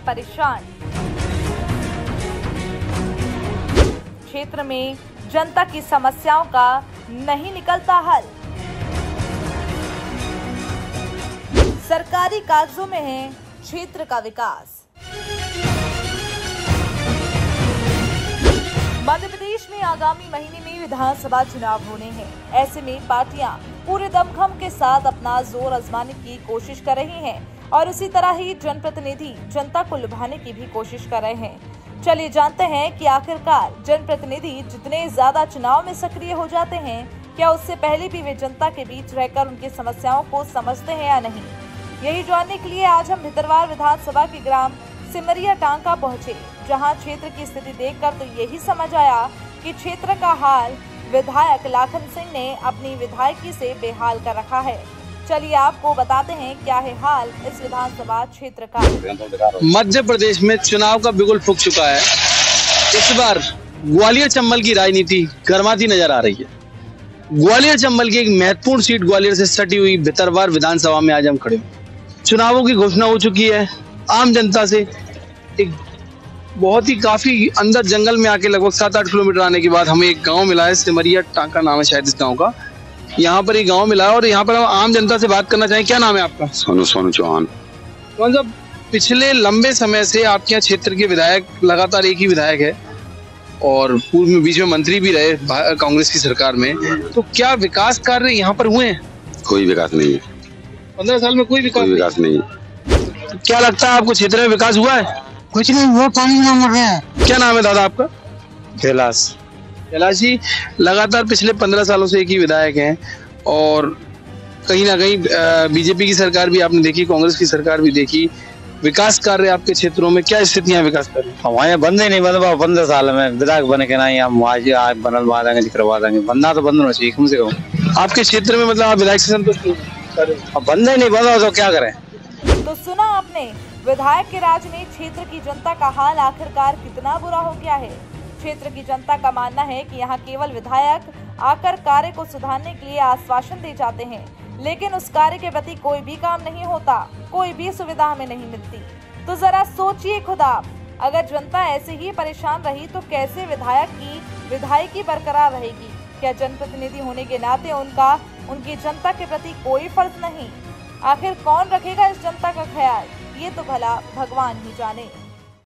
परेशान। क्षेत्र में जनता की समस्याओं का नहीं निकलता हल। सरकारी कागजों में है क्षेत्र का विकास। मध्य प्रदेश में आगामी महीने में विधानसभा चुनाव होने हैं। ऐसे में पार्टियां पूरे दमखम के साथ अपना जोर आजमाने की कोशिश कर रही हैं और उसी तरह ही जनप्रतिनिधि जनता को लुभाने की भी कोशिश कर रहे हैं। चलिए जानते हैं कि आखिरकार जनप्रतिनिधि जितने ज्यादा चुनाव में सक्रिय हो जाते हैं, क्या उससे पहले भी वे जनता के बीच रहकर उनकी समस्याओं को समझते हैं या नहीं। यही जानने के लिए आज हम भितरवार विधानसभा के ग्राम सिमरिया टांका पहुंचे, जहां क्षेत्र की स्थिति देखकर तो यही समझ आया कि क्षेत्र का हाल विधायक लाखन सिंह ने अपनी विधायकी से बेहाल कर रखा है। चलिए आपको बताते हैं क्या है हाल इस विधानसभा क्षेत्र का। मध्य प्रदेश में चुनाव का बिगुल फूंक चुका है। इस बार ग्वालियर चंबल की राजनीति गर्माती नजर आ रही है। ग्वालियर चंबल की एक महत्वपूर्ण सीट ग्वालियर से सटी हुई भितरवार विधानसभा में आज हम खड़े हैं। चुनावों की घोषणा हो चुकी है। आम जनता से एक बहुत ही काफी अंदर जंगल में आके लगभग 7-8 किलोमीटर आने के बाद हमें एक गांव मिला है, सिमरिया टांका नाम है शायद इस गांव का। यहाँ पर एक गांव मिला है और यहाँ पर हम आम जनता से बात करना चाहें। क्या नाम है आपका? सोनू चौहान। कौन सा पिछले लंबे समय से आपके यहाँ क्षेत्र के विधायक लगातार एक ही विधायक है और पूर्व में बीच में मंत्री भी रहे कांग्रेस की सरकार में, तो क्या विकास कार्य यहाँ पर हुए हैं? कोई विकास नहीं है। 15 साल में कोई विकास नहीं है। तो क्या लगता है आपको क्षेत्र में विकास हुआ है? कुछ नहीं हुआ, पानी ना मर रहा है। क्या नाम है दादा आपका? कैलाश जी, लगातार पिछले 15 सालों से एक ही विधायक हैं और कहीं ना कहीं बीजेपी की सरकार भी आपने देखी, कांग्रेस की सरकार भी देखी। विकास कार्य आपके क्षेत्रों में क्या स्थितियां विकास कर रही? हमारे बंदे नहीं बंद 15 साल में विधायक बने के नहीं, हम आज बनवा देंगे करवा देंगे। बनना तो बंद होना चाहिए कम से कम। आपके क्षेत्र में मतलब आप विधायक से संतुष्ट नहीं? अब बंदे नहीं बंद हो तो क्या करें। तो सुना आपने, विधायक के राज में क्षेत्र की जनता का हाल आखिरकार कितना बुरा हो गया है। क्षेत्र की जनता का मानना है कि यहाँ केवल विधायक आकर कार्य को सुधारने के लिए आश्वासन दे जाते हैं, लेकिन उस कार्य के प्रति कोई भी काम नहीं होता, कोई भी सुविधा हमें नहीं मिलती। तो जरा सोचिए खुद आप, अगर जनता ऐसे ही परेशान रही तो कैसे विधायक की विधायकी बरकरार रहेगी। क्या जनप्रतिनिधि होने के नाते उनकी जनता के प्रति कोई फर्ज नहीं? आखिर कौन रखेगा इस जनता का ख्याल, ये तो भला भगवान ही जाने।